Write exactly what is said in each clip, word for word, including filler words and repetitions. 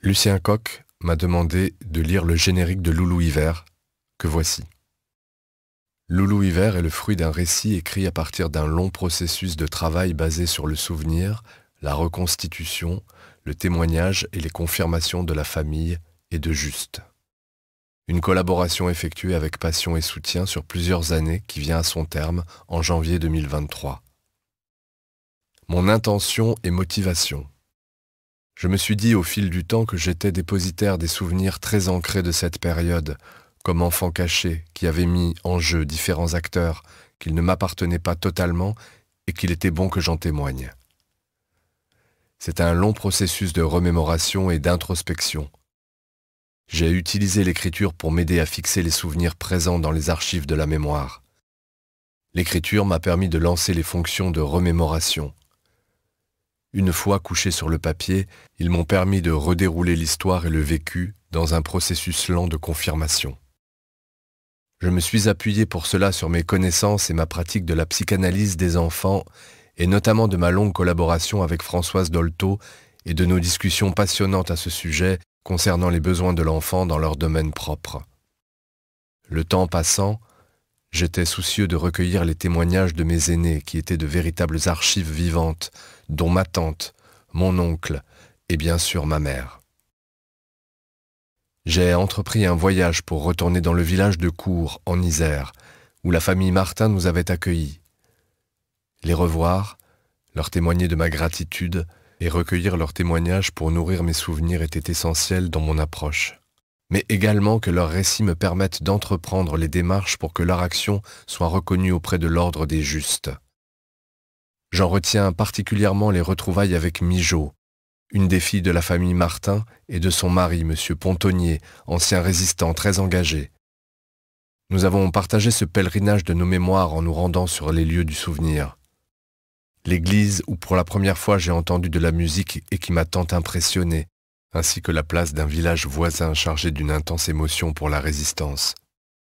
Lucien Coq m'a demandé de lire le générique de Loulou Hiver, que voici. Loulou Hiver est le fruit d'un récit écrit à partir d'un long processus de travail basé sur le souvenir, la reconstitution, le témoignage et les confirmations de la famille et de Juste. Une collaboration effectuée avec passion et soutien sur plusieurs années qui vient à son terme en janvier deux mille vingt-trois. Mon intention et motivation. Je me suis dit au fil du temps que j'étais dépositaire des souvenirs très ancrés de cette période, comme enfant caché qui avait mis en jeu différents acteurs, qu'ils ne m'appartenaient pas totalement et qu'il était bon que j'en témoigne. C'est un long processus de remémoration et d'introspection. J'ai utilisé l'écriture pour m'aider à fixer les souvenirs présents dans les archives de la mémoire. L'écriture m'a permis de lancer les fonctions de remémoration. Une fois couchés sur le papier, ils m'ont permis de redérouler l'histoire et le vécu dans un processus lent de confirmation. Je me suis appuyé pour cela sur mes connaissances et ma pratique de la psychanalyse des enfants, et notamment de ma longue collaboration avec Françoise Dolto et de nos discussions passionnantes à ce sujet concernant les besoins de l'enfant dans leur domaine propre. Le temps passant, j'étais soucieux de recueillir les témoignages de mes aînés qui étaient de véritables archives vivantes, dont ma tante, mon oncle et bien sûr ma mère. J'ai entrepris un voyage pour retourner dans le village de Cours, en Isère, où la famille Martin nous avait accueillis. Les revoir, leur témoigner de ma gratitude et recueillir leurs témoignages pour nourrir mes souvenirs était essentiel dans mon approche. Mais également que leurs récits me permettent d'entreprendre les démarches pour que leur action soit reconnue auprès de l'ordre des justes. J'en retiens particulièrement les retrouvailles avec Mijo, une des filles de la famille Martin et de son mari, Monsieur Pontonnier, ancien résistant très engagé. Nous avons partagé ce pèlerinage de nos mémoires en nous rendant sur les lieux du souvenir. L'église où pour la première fois j'ai entendu de la musique et qui m'a tant impressionné, ainsi que la place d'un village voisin chargé d'une intense émotion pour la résistance.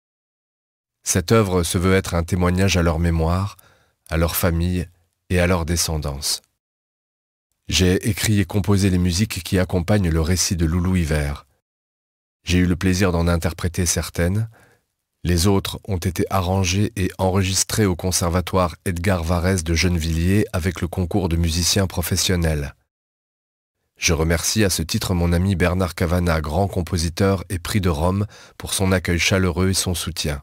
Cette œuvre se veut être un témoignage à leur mémoire, à leur famille et à leur descendance. J'ai écrit et composé les musiques qui accompagnent le récit de Loulou Hiver. J'ai eu le plaisir d'en interpréter certaines. Les autres ont été arrangées et enregistrées au conservatoire Edgar Varèse de Gennevilliers avec le concours de musiciens professionnels. Je remercie à ce titre mon ami Bernard Cavana, grand compositeur et prix de Rome, pour son accueil chaleureux et son soutien.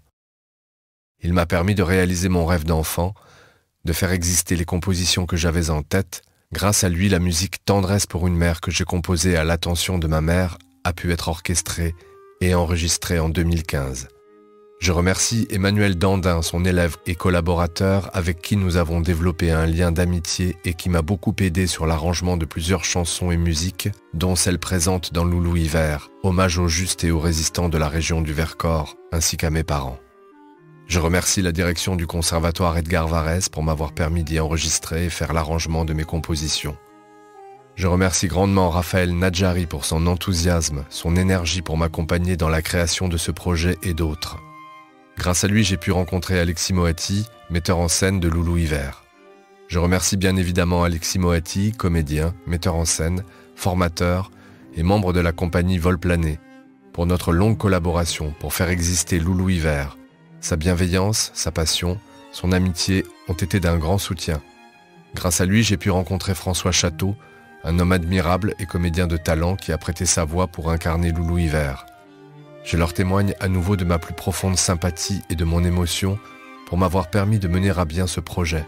Il m'a permis de réaliser mon rêve d'enfant, de faire exister les compositions que j'avais en tête. Grâce à lui, la musique Tendresse pour une mère que j'ai composée à l'attention de ma mère a pu être orchestrée et enregistrée en deux mille quinze. Je remercie Emmanuel Dandin, son élève et collaborateur, avec qui nous avons développé un lien d'amitié et qui m'a beaucoup aidé sur l'arrangement de plusieurs chansons et musiques, dont celle présente dans Loulou Hiver, hommage aux justes et aux résistants de la région du Vercors, ainsi qu'à mes parents. Je remercie la direction du conservatoire Edgar Varèse pour m'avoir permis d'y enregistrer et faire l'arrangement de mes compositions. Je remercie grandement Raphaël Nadjari pour son enthousiasme, son énergie pour m'accompagner dans la création de ce projet et d'autres. Grâce à lui, j'ai pu rencontrer Alexis Moati, metteur en scène de Loulou Hiver. Je remercie bien évidemment Alexis Moati, comédien, metteur en scène, formateur et membre de la compagnie Vol Plané, pour notre longue collaboration pour faire exister Loulou Hiver. Sa bienveillance, sa passion, son amitié ont été d'un grand soutien. Grâce à lui, j'ai pu rencontrer François Château, un homme admirable et comédien de talent qui a prêté sa voix pour incarner Loulou Hiver. Je leur témoigne à nouveau de ma plus profonde sympathie et de mon émotion pour m'avoir permis de mener à bien ce projet.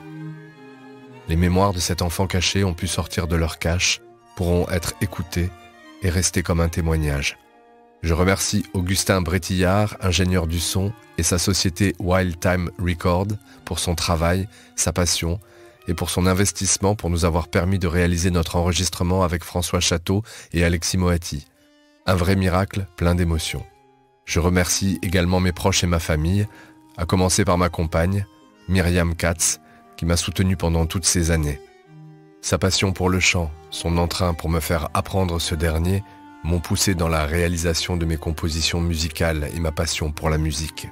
Les mémoires de cet enfant caché ont pu sortir de leur cache, pourront être écoutées et rester comme un témoignage. Je remercie Augustin Brétillard, ingénieur du son, et sa société Wild Time Record pour son travail, sa passion et pour son investissement pour nous avoir permis de réaliser notre enregistrement avec François Château et Alexis Moati. Un vrai miracle plein d'émotions. Je remercie également mes proches et ma famille, à commencer par ma compagne, Myriam Katz, qui m'a soutenu pendant toutes ces années. Sa passion pour le chant, son entrain pour me faire apprendre ce dernier, m'ont poussé dans la réalisation de mes compositions musicales et ma passion pour la musique.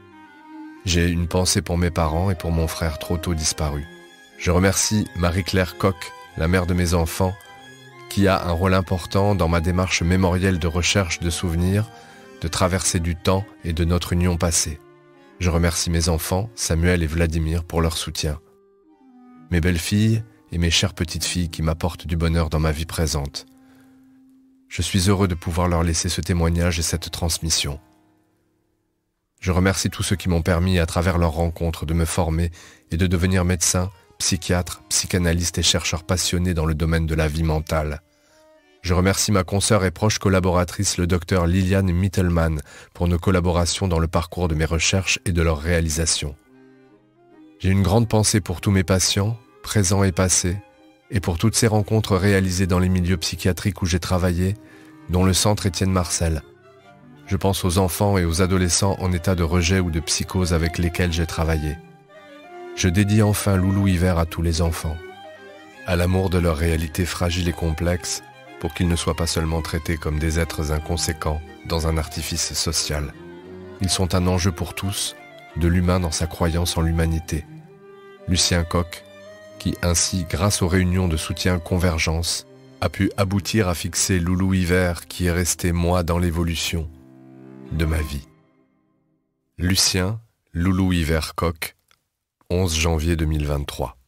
J'ai une pensée pour mes parents et pour mon frère trop tôt disparu. Je remercie Marie-Claire Coq, la mère de mes enfants, qui a un rôle important dans ma démarche mémorielle de recherche de souvenirs, de traversée du temps et de notre union passée. Je remercie mes enfants, Samuel et Vladimir, pour leur soutien. Mes belles-filles et mes chères petites-filles qui m'apportent du bonheur dans ma vie présente. Je suis heureux de pouvoir leur laisser ce témoignage et cette transmission. Je remercie tous ceux qui m'ont permis, à travers leurs rencontres, de me former et de devenir médecin, psychiatre, psychanalyste et chercheur passionné dans le domaine de la vie mentale. Je remercie ma consoeur et proche collaboratrice, le docteur Liliane Mittelmann, pour nos collaborations dans le parcours de mes recherches et de leurs réalisations. J'ai une grande pensée pour tous mes patients, présents et passés, et pour toutes ces rencontres réalisées dans les milieux psychiatriques où j'ai travaillé, dont le centre Étienne Marcel. Je pense aux enfants et aux adolescents en état de rejet ou de psychose avec lesquels j'ai travaillé. Je dédie enfin Loulou Hiver à tous les enfants, à l'amour de leur réalité fragile et complexe, pour qu'ils ne soient pas seulement traités comme des êtres inconséquents dans un artifice social. Ils sont un enjeu pour tous, de l'humain dans sa croyance en l'humanité. Lucien Coq, qui ainsi, grâce aux réunions de soutien Convergence, a pu aboutir à fixer Loulou Hiver qui est resté moi dans l'évolution de ma vie. Lucien Loulou Hiver Coq, onze janvier deux mille vingt-trois.